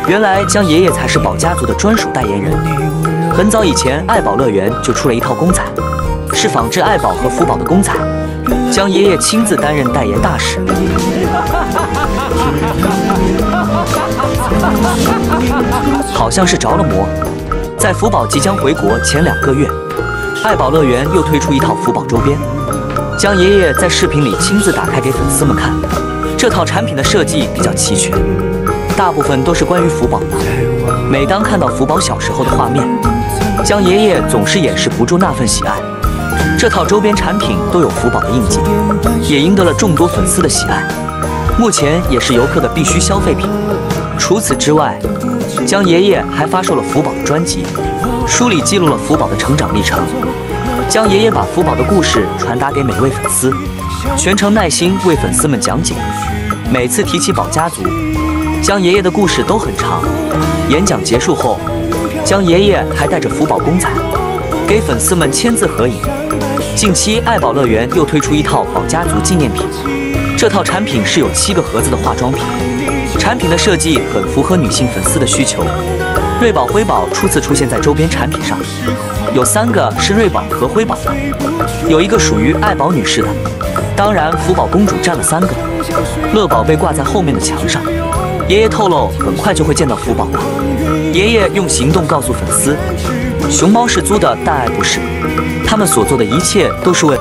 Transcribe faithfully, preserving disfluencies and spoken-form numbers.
原来江爷爷才是宝家族的专属代言人。很早以前，爱宝乐园就出了一套公仔，是仿制爱宝和福宝的公仔，江爷爷亲自担任代言大使。好像是着了魔。在福宝即将回国前两个月，爱宝乐园又推出一套福宝周边，江爷爷在视频里亲自打开给粉丝们看。这套产品的设计比较齐全，大部分都是关于福宝的。每当看到福宝小时候的画面，江爷爷总是掩饰不住那份喜爱。这套周边产品都有福宝的印记，也赢得了众多粉丝的喜爱，目前也是游客的必须消费品。除此之外，江爷爷还发售了福宝的专辑，书里记录了福宝的成长历程。江爷爷把福宝的故事传达给每位粉丝，全程耐心为粉丝们讲解。每次提起宝家族，江爷爷的故事都很长。演讲结束后，江爷爷还带着福宝公仔给粉丝们签字合影。近期爱宝乐园又推出一套宝家族纪念品，这套产品是有七个盒子的化妆品，产品的设计很符合女性粉丝的需求。瑞宝、辉宝初次出现在周边产品上，有三个是瑞宝和辉宝的，有一个属于爱宝女士的，当然福宝公主占了三个，乐宝被挂在后面的墙上。爷爷透露，很快就会见到福宝了。爷爷用行动告诉粉丝，熊猫是租的，但爱不是。他们所做的一切都是为了